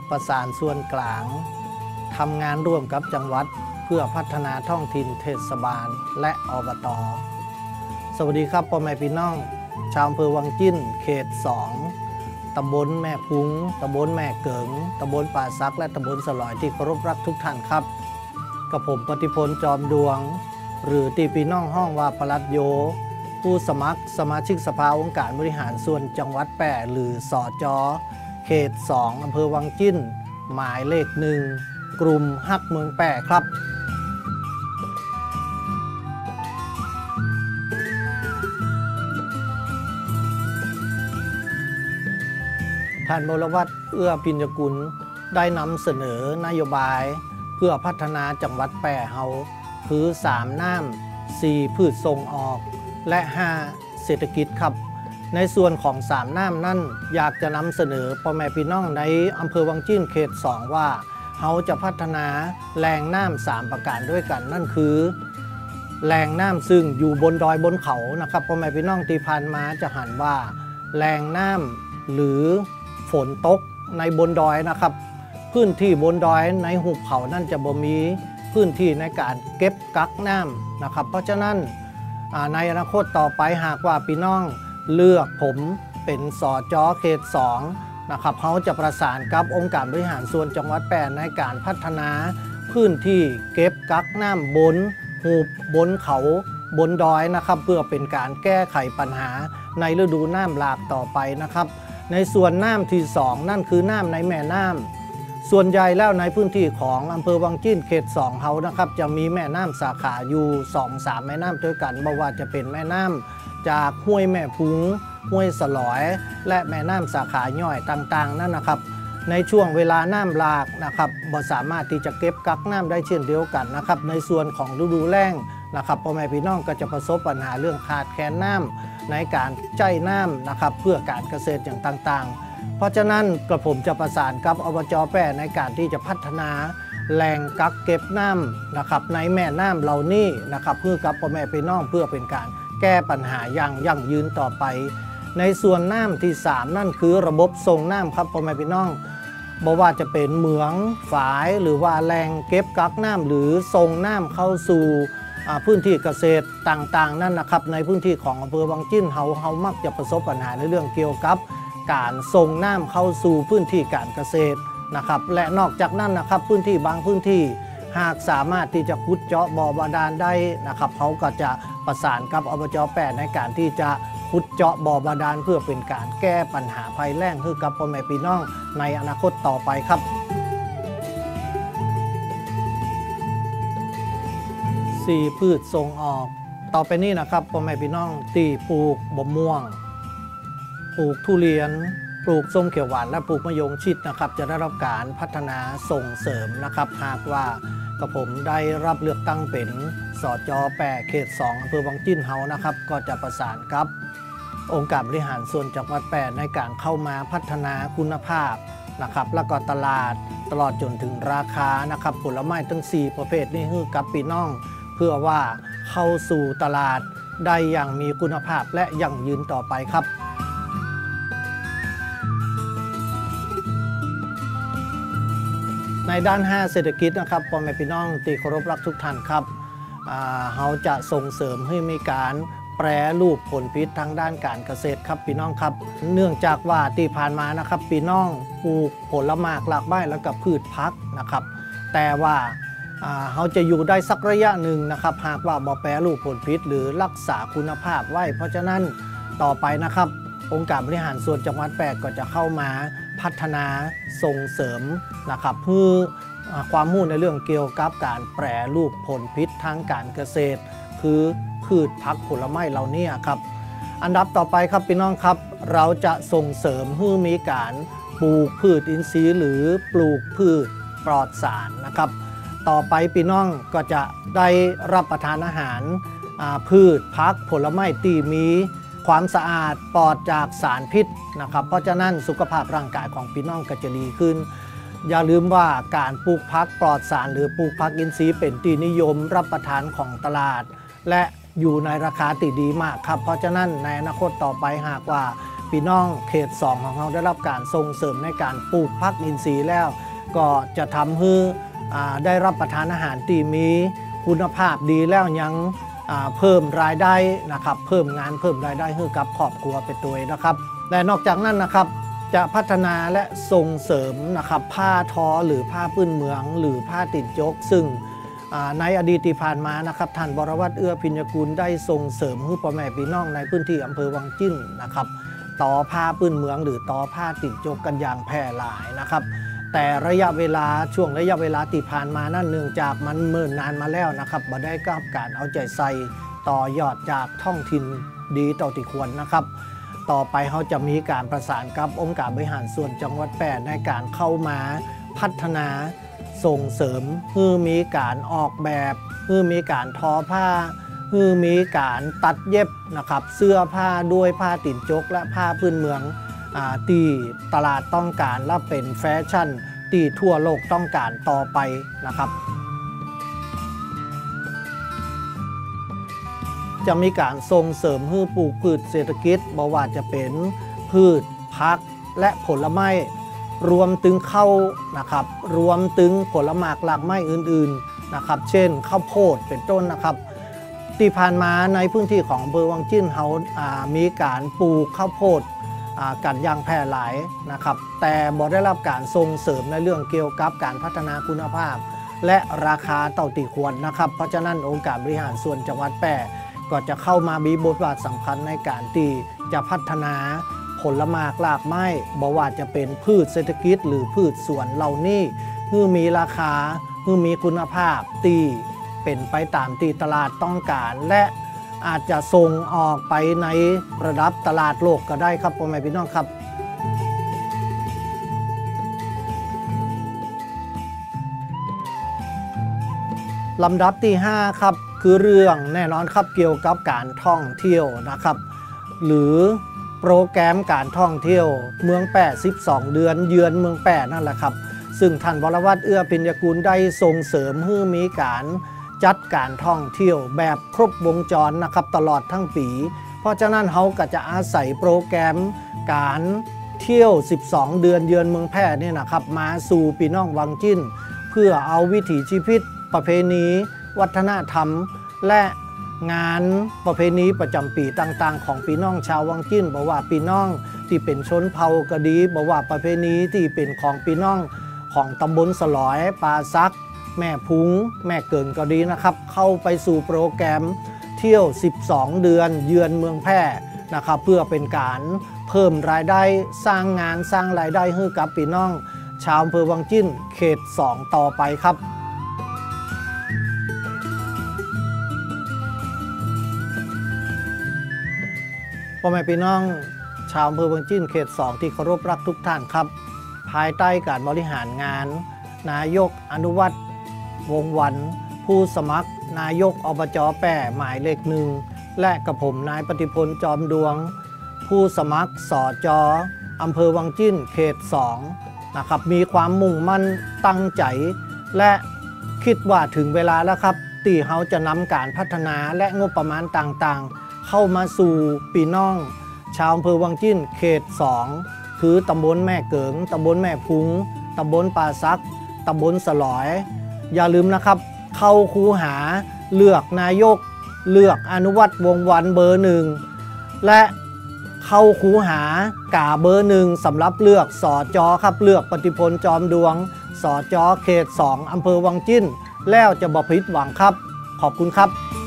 ประสานส่วนกลางทำงานร่วมกับจังหวัดเพื่อพัฒนาท้องถิ่นเทศบาลและอบต.สวัสดีครับพ่อแม่พี่น้องชาวอำเภอวังจิ้นเขต 2ตำบลแม่พุงตำบลแม่เกิงตำบลป่าซักและตำบลสลอยที่เคารพรักทุกท่านครับกับผมปฏิพลจอมดวงหรือที่พี่น้องห้องว่าปลัดโยผู้สมัครสมาชิกสภาองค์การบริหารส่วนจังหวัดแปะหรือสจ.เขต 2อำเภอวังจิ้นหมายเลข 1กลุ่มฮักเมืองแปะครับท่านบรวัตรเอื้อพิญญกุลได้นำเสนอนโยบายเพื่อพัฒนาจังหวัดแปะเฮาคือ3น้ำ4พืชส่งออกและ5เศรษฐกิจครับในส่วนของ3น้ำนั่นอยากจะนำเสนอพ่อแม่พี่น้องในอำเภอวังจิ้นเขต 2ว่าเฮาจะพัฒนาแหล่งน้ำ3ประการด้วยกันนั่นคือแหล่งน้ำซึ่งอยู่บนดอยบนเขานะครับพ่อแม่พี่น้องที่ผ่านมาจะหันว่าแหล่งน้ำหรือฝนตกในบนดอยนะครับพื้นที่บนดอยในหุบเขานั่นจะบ่มีพื้นที่ในการเก็บกักน้ำนะครับเพราะฉะนั้นในอนาคตต่อไปหากว่าพี่น้องเลือกผมเป็นสจ.เขต 2นะครับเขาจะประสานกับองค์การบริหารส่วนจังหวัดแปะในการพัฒนาพื้นที่เก็บกักน้ำบนหุบบนเขาบนดอยนะครับเพื่อเป็นการแก้ไขปัญหาในฤดูน้ำหลากต่อไปนะครับในส่วนน้ำที่2นั่นคือน้ำในแม่น้ำส่วนใหญ่แล้วในพื้นที่ของอำเภอวังจิ้นเขต 2เฮานะครับจะมีแม่น้ำสาขาอยู่ 2-3 แม่น้ำด้วยกันไม่ว่าจะเป็นแม่น้ำจากห้วยแม่พุงห้วยสลอยและแม่น้ำสาขาย่อยต่างๆนั่นนะครับในช่วงเวลาน้ำหลากนะครับบ่สามารถที่จะเก็บกักน้ำได้เช่นเดียวกันนะครับในส่วนของฤดูแล้งนะครับพ่อแม่พี่น้องก็จะประสบปัญหาเรื่องขาดแคลนน้ำในการใช้น้ำนะครับเพื่อการเกษตรอย่างต่างๆเพราะฉะนั้นกระผมจะประสานกับอบจ.แปะในการที่จะพัฒนาแหล่งกักเก็บน้ำนะครับในแม่น้ำเหล่านี้นะครับเพื่อกับพ่อแม่พี่น้องเพื่อเป็นการแก้ปัญหาอย่างยั่งยืนต่อไปในส่วนน้ำที่3นั่นคือระบบส่งน้ำครับพ่อแม่พี่น้องบอกว่าจะเป็นเหมืองฝายหรือว่าแหล่งเก็บกักน้ำหรือส่งน้ำเข้าสู่พื้นที่เกษตรต่างๆนั่นนะครับในพื้นที่ของอำเภอวังจิ้นเฮามักจะประสบปัญหาในเรื่องเกี่ยวกับการส่งน้ำเข้าสู่พื้นที่การเกษตรนะครับและนอกจากนั้นนะครับพื้นที่บางพื้นที่หากสามารถที่จะขุดเจาะบ่อบาดาลได้นะครับเขาก็จะประสานกับอบจ.แปะในการที่จะขุดเจาะบ่อบาดาลเพื่อเป็นการแก้ปัญหาภัยแล้งให้กับพ่อแม่พี่น้องในอนาคตต่อไปครับ4พืชส่งออกต่อไปนี้นะครับพ่อแม่พี่น้องที่ปลูกบะม่วงปลูกทุเรียนปลูกส้มเขียวหวานและปลูกมะยงชิดนะครับจะได้รับการพัฒนาส่งเสริมนะครับหากว่ากระผมได้รับเลือกตั้งเป็นสจ.แปะเขต 2อำเภอวังจิ้นเฮานะครับก็จะประสานกับองค์การบริหารส่วนจังหวัดแปะในการเข้ามาพัฒนาคุณภาพนะครับแล้วก็ตลาดตลอดจนถึงราคานะครับผลไม้ทั้ง4ประเภทนี้ให้กับพี่น้องเพื่อว่าเข้าสู่ตลาดได้อย่างมีคุณภาพและยั่งยืนต่อไปครับในด้าน5เศรษฐกิจนะครับพ่อแม่พี่น้องที่เคารพรักทุกท่านครับเราจะส่งเสริมให้มีการแปรรูปผลผลิตทางด้านการเกษตรครับพี่น้องครับเนื่องจากว่าที่ผ่านมานะครับพี่น้องปลูกผลไม้หลากหลายแล้วก็พืชพักนะครับแต่ว่าเราจะอยู่ได้สักระยะหนึ่งนะครับหากว่าบ่แปรรูปผลผลิตหรือรักษาคุณภาพไว้เพราะฉะนั้นต่อไปนะครับองค์การบริหารส่วนจังหวัดแปะก็จะเข้ามาพัฒนาส่งเสริมนะครับเพื่อความรู้ในเรื่องเกี่ยวกับการแปรรูปผลผลิตทางการเกษตรคือพืชผักผลไม้เหล่านี้ครับอันดับต่อไปครับพี่น้องครับเราจะส่งเสริมให้มีการปลูกพืชอินทรีย์หรือปลูกพืชปลอดสารนะครับต่อไปพี่น้องก็จะได้รับประทานอาหารพืชผักผลไม้ที่มีความสะอาดปลอดจากสารพิษนะครับเพราะฉะนั้นสุขภาพร่างกายของพี่น้องก็จะดีขึ้นอย่าลืมว่าการปลูกผักปลอดสารหรือปลูกผักอินทรีย์เป็นที่นิยมรับประทานของตลาดและอยู่ในราคาที่ดีมากครับเพราะฉะนั้นในอนาคตต่อไปหากว่า พพี่น้องเขต2ของเราได้รับการส่งเสริมในการปลูกผักอินทรีย์แล้วก็จะทำให้ได้รับประทานอาหารที่มีคุณภาพดีแล้วยังเพิ่มรายได้นะครับเพิ่มงานเพิ่มรายได้ให้กับครอบครัวไปตัวนะครับและนอกจากนั้นนะครับจะพัฒนาและส่งเสริมนะครับผ้าทอหรือผ้าพื้นเมืองหรือผ้าติดจกซึ่งในอดีตที่ผ่านมานะครับท่านวรวัฒน์เอื้อพิญญกุลได้ส่งเสริมให้พ่อแม่พี่น้องในพื้นที่อำเภอวังจิ้นนะครับต่อผ้าพื้นเมืองหรือต่อผ้าติดจกกันอย่างแพร่หลายนะครับแต่ระยะเวลาช่วงระยะเวลาที่ผ่านมานั้นเนื่องจากมันเนิ่นนานมาแล้วนะครับบ่ได้กับการเอาใจใส่ต่อยอดจากท้องถิ่นดีต่อที่ควรนะครับต่อไปเขาจะมีการประสานกับองค์การบริหารส่วนจังหวัดแปดในการเข้ามาพัฒนาส่งเสริมให้มีการออกแบบให้มีการทอผ้าให้มีการตัดเย็บนะครับเสื้อผ้าด้วยผ้าติดจกและผ้าพื้นเมืองที่ตลาดต้องการและเป็นแฟชั่นที่ทั่วโลกต้องการต่อไปนะครับจะมีการส่งเสริมให้ปลูกพืชเศรษฐกิจบ่ว่าจะเป็นพืชผักและผลไม้รวมถึงข้าวนะครับรวมถึงผลหมากหลากไม้อื่นๆนะครับเช่นข้าวโพดเป็นต้นนะครับที่ผ่านมาในพื้นที่ของอำเภอวังจิ้นเขามีการปลูกข้าวโพดกันอย่างแพร่หลายนะครับแต่บ่ได้รับการส่งเสริมในเรื่องเกี่ยวกับการพัฒนาคุณภาพและราคาเต่าตีควรนะครับเพราะฉะนั้นองค์การบริหารส่วนจังหวัดแปะก็จะเข้ามามีบทบาทสำคัญในการที่จะพัฒนาผลหมากหลากไม้บ่ว่าจะเป็นพืชเศรษฐกิจหรือพืชสวนเหล่านี้ให้มีราคาให้มีคุณภาพที่เป็นไปตามที่ตลาดต้องการและอาจจะส่งออกไปในระดับตลาดโลกก็ได้ครับพ่อแม่พี่น้องครับลำดับที่5ครับคือเรื่องแน่นอนครับเกี่ยวกับการท่องเที่ยวนะครับหรือโปรแกรมการท่องเที่ยวเมืองแปะ12เดือนเยือนเมืองแปะนั่นแหละครับซึ่งท่านวรวัฒน์เอื้อพิญญกุลได้ส่งเสริมให้มีการจัดการท่องเที่ยวแบบครบวงจรนะครับตลอดทั้งปีเพราะฉะนั้นเขาก็จะอาศัยโปรแกรมการเที่ยว12เดือนเยือนเมืองแพร่นี่นะครับมาสู่พี่น้องวังจิ้นเพื่อเอาวิถีชีวิตประเพณีวัฒนธรรมและงานประเพณีประจำปีต่างๆของพี่น้องชาววังจิ้นบอกว่าพี่น้องที่เป็นชนเผ่ากระดีบอกว่าประเพณีที่เป็นของพี่น้องของตำบลสลอยปาซักแม่พุงแม่เกิงก็ดีนะครับเข้าไปสู่โปรแกรมเที่ยว12เดือนเยือนเมืองแพร่นะครับเพื่อเป็นการเพิ่มรายได้สร้างงานสร้างรายได้ให้กับพี่น้องชาวอำเภอวังจิ้นเขต2ต่อไปครับพ่อแม่พี่น้องชาวอำเภอวังจิ้นเขต2ที่เคารพรักทุกท่านครับภายใต้การบริหารงานนายกอนุวัฒน์วงศ์วันผู้สมัครนายกอบจ.แปะหมายเลข1และกระผมนายปฏิพลจอมดวงผู้สมัครสจ.อำเภอวังจิ้นเขต2นะครับมีความมุ่งมั่นตั้งใจและคิดว่าถึงเวลาแล้วครับที่เขาจะนำการพัฒนาและงบประมาณต่างๆเข้ามาสู่พี่น้องชาวอำเภอวังจิ้นเขต2คือตำบลแม่เกิงตำบลแม่พุงตำบลป่าซักตำบลสลอยอย่าลืมนะครับเข้าคูหาเลือกนายกเลือกอนุวัฒน์วงศ์วันเบอร์1และเข้าคูหากาเบอร์1สำหรับเลือกสจ.ครับเลือกปฏิพลจอมดวงสจ.เขต2อำเภอวังจิ้นแล้วจะบ่ผิดหวังครับขอบคุณครับ